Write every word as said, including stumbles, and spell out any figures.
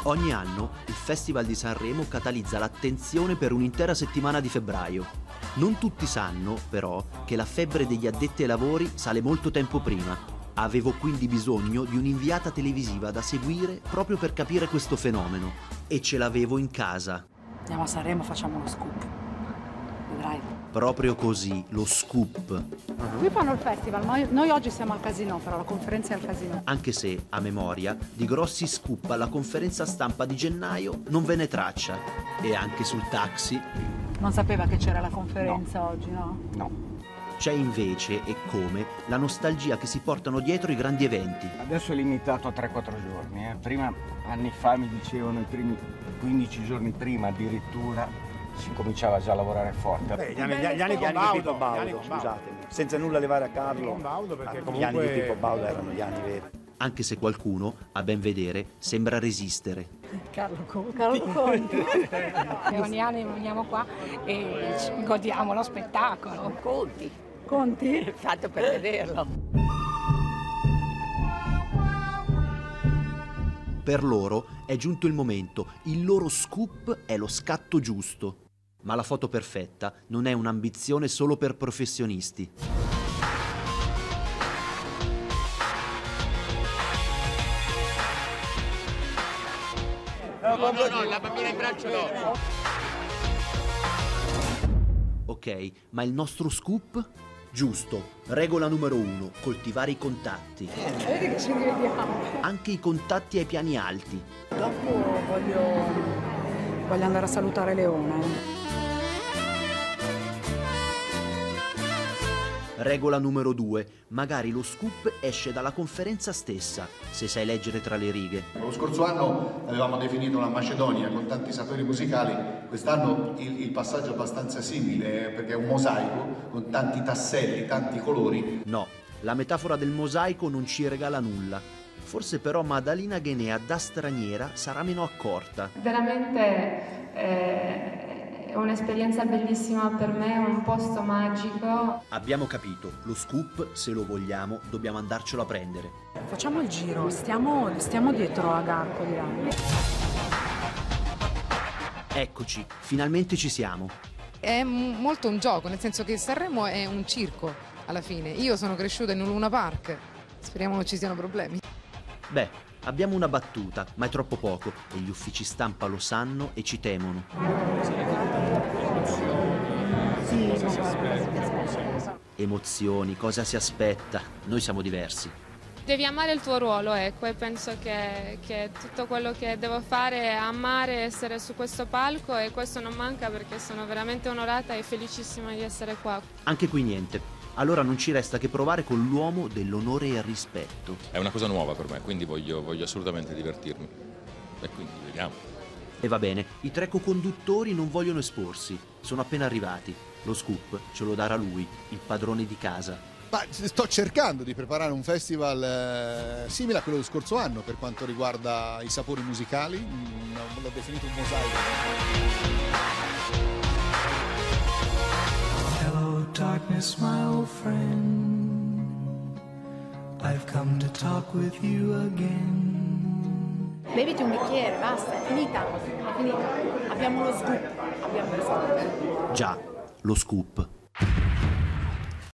Ogni anno il Festival di Sanremo catalizza l'attenzione per un'intera settimana di febbraio. Non tutti sanno, però, che la febbre degli addetti ai lavori sale molto tempo prima. Avevo quindi bisogno di un'inviata televisiva da seguire proprio per capire questo fenomeno. E ce l'avevo in casa. Andiamo a Sanremo, facciamo lo scoop. Vedrai. Proprio così, lo scoop. Qui fanno il festival, noi, noi oggi siamo al Casino, però la conferenza è al Casino. Anche se, a memoria, di grossi scoop alla conferenza stampa di gennaio non ve ne traccia. E anche sul taxi. Non sapeva che c'era la conferenza no. oggi, no? No. C'è invece, e come, la nostalgia che si portano dietro i grandi eventi. Adesso è limitato a tre quattro giorni. Eh. Prima, anni fa, mi dicevano i primi quindici giorni prima addirittura, si cominciava già a lavorare forte. Beh, gli anni, gli anni di Pippo Baudo, scusatemi, senza nulla levare a Carlo, Baudo perché comunque... gli anni di Pippo Baudo erano gli anni veri. Anche se qualcuno, a ben vedere, sembra resistere. Carlo Conti. Carlo Conti. E ogni anno veniamo qua e ci godiamo lo spettacolo. Conti. Conti? Fatto per vederlo. Per loro è giunto il momento, il loro scoop è lo scatto giusto. Ma la foto perfetta non è un'ambizione solo per professionisti. No, no, no, la bambina in braccio no. Ok, ma il nostro scoop? Giusto, regola numero uno, coltivare i contatti. Vedi che ci rivediamo. Anche i contatti ai piani alti. Dopo voglio, voglio andare a salutare Leone. Regola numero due, magari lo scoop esce dalla conferenza stessa, se sai leggere tra le righe. Lo scorso anno avevamo definito una Macedonia con tanti sapori musicali, quest'anno il, il passaggio è abbastanza simile perché è un mosaico con tanti tasselli, tanti colori. No, la metafora del mosaico non ci regala nulla. Forse però Maddalena Ghenea da straniera sarà meno accorta. Veramente eh, è un'esperienza bellissima per me, un posto magico. Abbiamo capito, lo scoop, se lo vogliamo, dobbiamo andarcelo a prendere. Facciamo il giro, stiamo, stiamo dietro a Garco di là. Eccoci, finalmente ci siamo. È molto un gioco, nel senso che Sanremo è un circo alla fine. Io sono cresciuta in un Luna Park, speriamo non ci siano problemi. Beh, abbiamo una battuta, ma è troppo poco e gli uffici stampa lo sanno e ci temono. Emozioni, cosa si aspetta? Noi siamo diversi. Devi amare il tuo ruolo, ecco, e penso che, che tutto quello che devo fare è amare essere su questo palco e questo non manca perché sono veramente onorata e felicissima di essere qua. Anche qui niente. Allora non ci resta che provare con l'uomo dell'onore e il rispetto. È una cosa nuova per me, quindi voglio, voglio assolutamente divertirmi. E quindi vediamo. E va bene, i tre co-conduttori non vogliono esporsi, sono appena arrivati. Lo scoop ce lo darà lui, il padrone di casa. Ma sto cercando di preparare un festival eh, simile a quello dello scorso anno per quanto riguarda i sapori musicali, mm, l'ho definito un mosaico. Darkness, my old friend, I've come to talk with you again. Beviti un bicchiere, basta, è finita, è finita. Abbiamo lo scoop, abbiamo lo scoop. Già, lo scoop.